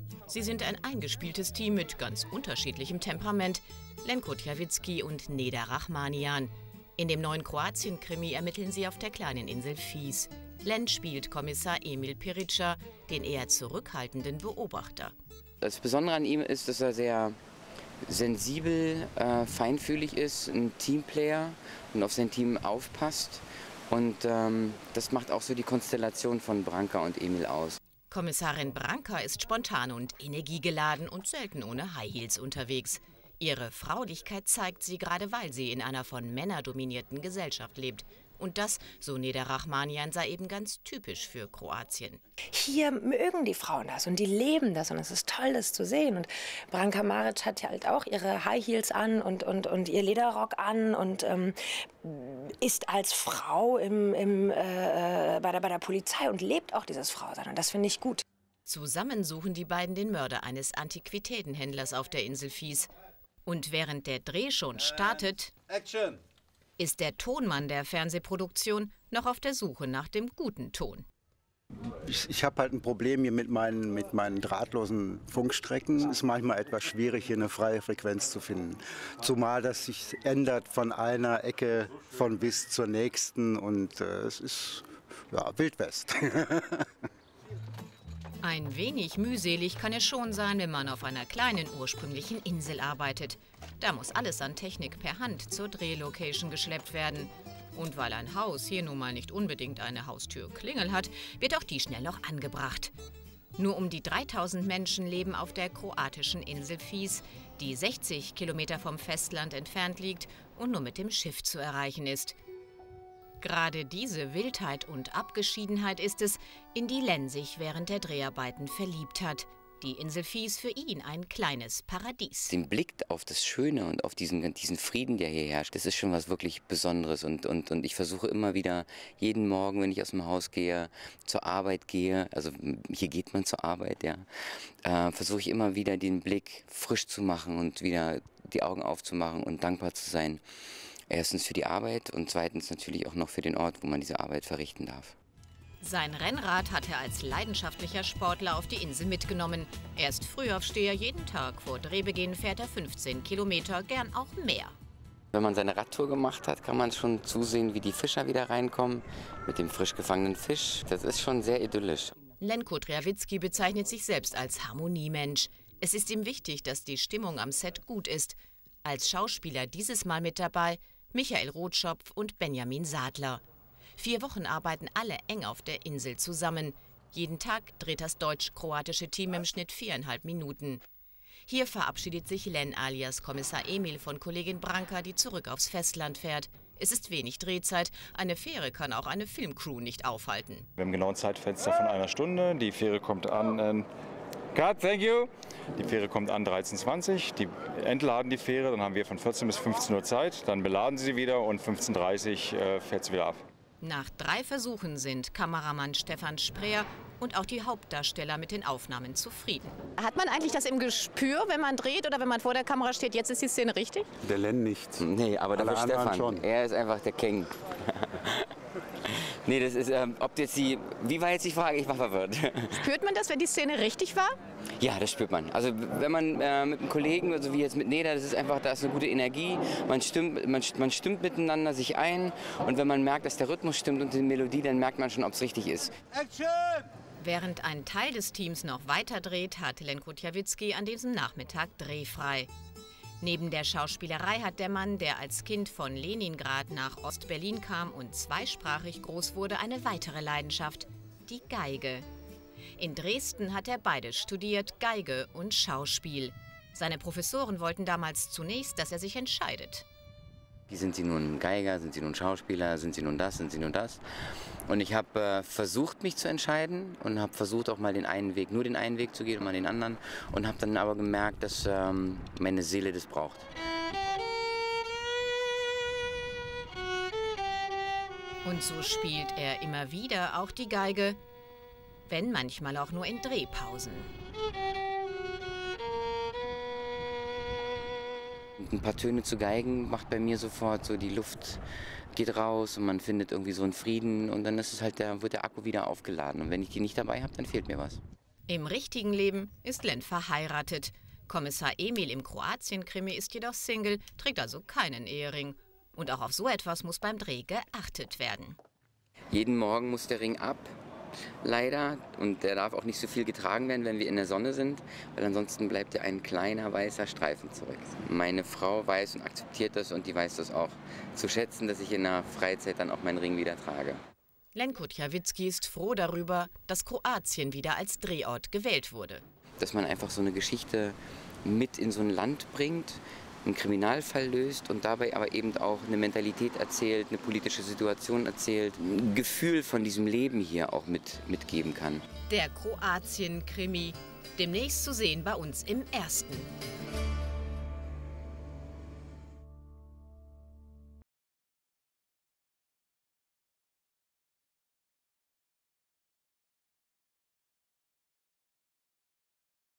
Sie sind ein eingespieltes Team mit ganz unterschiedlichem Temperament, Lenko Tjavitzki und Neda Rachmanian. In dem neuen Kroatien-Krimi ermitteln sie auf der kleinen Insel Vis. Len spielt Kommissar Emil Perica, den eher zurückhaltenden Beobachter. Das Besondere an ihm ist, dass er sehr sensibel, feinfühlig ist, ein Teamplayer und auf sein Team aufpasst. Und das macht auch so die Konstellation von Branka und Emil aus. Kommissarin Branka ist spontan und energiegeladen und selten ohne High Heels unterwegs. Ihre Fraulichkeit zeigt sie, gerade weil sie in einer von Männern dominierten Gesellschaft lebt. Und das, so Neda Rachmanian, sei eben ganz typisch für Kroatien. Hier mögen die Frauen das und die leben das und es ist toll, das zu sehen. Und Branka Maric hat ja halt auch ihre High Heels an und ihr Lederrock an und ist als Frau bei der Polizei und lebt auch dieses Frausein. Und das finde ich gut. Zusammen suchen die beiden den Mörder eines Antiquitätenhändlers auf der Insel Vis. Und während der Dreh schon startet, Action! Ist der Tonmann der Fernsehproduktion noch auf der Suche nach dem guten Ton. Ich habe halt ein Problem hier mit meinen drahtlosen Funkstrecken. Es ist manchmal etwas schwierig, hier eine freie Frequenz zu finden. Zumal das sich ändert von einer Ecke von bis zur nächsten und es ist ja, Wildwest. Ein wenig mühselig kann es schon sein, wenn man auf einer kleinen ursprünglichen Insel arbeitet. Da muss alles an Technik per Hand zur Drehlocation geschleppt werden. Und weil ein Haus hier nun mal nicht unbedingt eine Haustürklingel hat, wird auch die schnell noch angebracht. Nur um die 3000 Menschen leben auf der kroatischen Insel Vis, die 60 Kilometer vom Festland entfernt liegt und nur mit dem Schiff zu erreichen ist. Gerade diese Wildheit und Abgeschiedenheit ist es, in die Len sich während der Dreharbeiten verliebt hat. Die Insel Vis für ihn ein kleines Paradies. Den Blick auf das Schöne und auf diesen Frieden, der hier herrscht, das ist schon was wirklich Besonderes. Und ich versuche immer wieder, jeden Morgen, wenn ich aus dem Haus gehe, zur Arbeit gehe, also hier geht man zur Arbeit, ja, versuche ich immer wieder den Blick frisch zu machen und wieder die Augen aufzumachen und dankbar zu sein. Erstens für die Arbeit und zweitens natürlich auch noch für den Ort, wo man diese Arbeit verrichten darf. Sein Rennrad hat er als leidenschaftlicher Sportler auf die Insel mitgenommen. Er ist Frühaufsteher, jeden Tag vor Drehbeginn fährt er 15 Kilometer, gern auch mehr. Wenn man seine Radtour gemacht hat, kann man schon zusehen, wie die Fischer wieder reinkommen mit dem frisch gefangenen Fisch. Das ist schon sehr idyllisch. Lenko Tjavitzki bezeichnet sich selbst als Harmoniemensch. Es ist ihm wichtig, dass die Stimmung am Set gut ist. Als Schauspieler dieses Mal mit dabei Michael Rotschopf und Benjamin Sadler. 4 Wochen arbeiten alle eng auf der Insel zusammen. Jeden Tag dreht das deutsch-kroatische Team im Schnitt 4,5 Minuten. Hier verabschiedet sich Len alias Kommissar Emil von Kollegin Branka, die zurück aufs Festland fährt. Es ist wenig Drehzeit. Eine Fähre kann auch eine Filmcrew nicht aufhalten. Wir haben genau ein Zeitfenster von 1 Stunde. Die Fähre kommt an. Cut, thank you. Die Fähre kommt an 13:20 Uhr. Die entladen die Fähre. Dann haben wir von 14 bis 15 Uhr Zeit. Dann beladen sie wieder und 15:30 Uhr fährt sie wieder ab. Nach 3 Versuchen sind Kameramann Stefan Spreer und auch die Hauptdarsteller mit den Aufnahmen zufrieden. Hat man eigentlich das im Gespür, wenn man dreht oder wenn man vor der Kamera steht, jetzt ist die Szene richtig? Der Len nicht. Nee, aber dafür Stefan. Schon. Er ist einfach der King. Nee, das ist, ob jetzt wie war jetzt die Frage? Ich war verwirrt. Spürt man das, wenn die Szene richtig war? Ja, das spürt man. Also wenn man mit einem Kollegen, also wie jetzt mit Neda, das ist einfach, da ist eine gute Energie, man stimmt miteinander sich ein und wenn man merkt, dass der Rhythmus stimmt und die Melodie, dann merkt man schon, ob es richtig ist. Action! Während ein Teil des Teams noch weiter dreht, hat Lenko Tjavitzki an diesem Nachmittag drehfrei. Neben der Schauspielerei hat der Mann, der als Kind von Leningrad nach Ostberlin kam und zweisprachig groß wurde, eine weitere Leidenschaft, die Geige. In Dresden hat er beides studiert, Geige und Schauspiel. Seine Professoren wollten damals zunächst, dass er sich entscheidet. Sind Sie nun Geiger, sind Sie nun Schauspieler, sind Sie nun das, sind Sie nun das? Und ich habe versucht, mich zu entscheiden und habe versucht, auch mal nur den einen Weg zu gehen und mal den anderen. Und habe dann aber gemerkt, dass meine Seele das braucht. Und so spielt er immer wieder auch die Geige, wenn manchmal auch nur in Drehpausen. Ein paar Töne zu geigen macht bei mir sofort so, die Luft geht raus und man findet irgendwie so einen Frieden und dann ist es halt wird der Akku wieder aufgeladen. Und wenn ich die nicht dabei habe, dann fehlt mir was. Im richtigen Leben ist Len verheiratet. Kommissar Emil im Kroatien-Krimi ist jedoch Single, trägt also keinen Ehering. Und auch auf so etwas muss beim Dreh geachtet werden. Jeden Morgen muss der Ring ab, leider. Und der darf auch nicht so viel getragen werden, wenn wir in der Sonne sind, weil ansonsten bleibt ja ein kleiner weißer Streifen zurück. Meine Frau weiß und akzeptiert das und die weiß das auch zu schätzen, dass ich in der Freizeit dann auch meinen Ring wieder trage. Len Kutjawitzki ist froh darüber, dass Kroatien wieder als Drehort gewählt wurde. Dass man einfach so eine Geschichte mit in so ein Land bringt, einen Kriminalfall löst und dabei aber eben auch eine Mentalität erzählt, eine politische Situation erzählt, ein Gefühl von diesem Leben hier auch mitgeben kann. Der Kroatien-Krimi, demnächst zu sehen bei uns im Ersten.